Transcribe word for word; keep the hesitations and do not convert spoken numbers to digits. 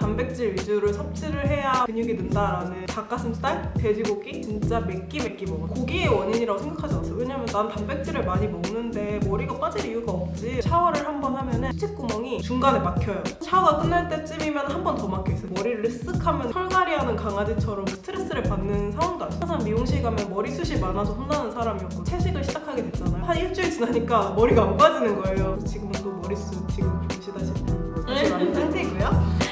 단백질 위주로 섭취를 해야 근육이 는다라는 닭가슴살, 돼지고기 진짜 맵기 맵기 먹어. 고기의 원인이라고 생각하지 않았어. 왜냐면 난 단백질을 많이 먹는데 머리가 빠질 이유가 없지. 샤워를 한 번 하면은 수치구멍이 중간에 막혀요. 샤워가 끝날 때쯤이면 한 번 더 막혀있어요. 머리를 쓱 하면 털갈이하는 강아지처럼 스트레스를 받는 상황도 아니야. 항상 미용실 가면 머리숱이 많아서 혼나는 사람이었고 채식을 시작하게 됐잖아요. 한 일주일 지나니까 머리가 안 빠지는 거예요. 지금은 또 머리숱 지금 보시다시피 아직 많은 상태이고요.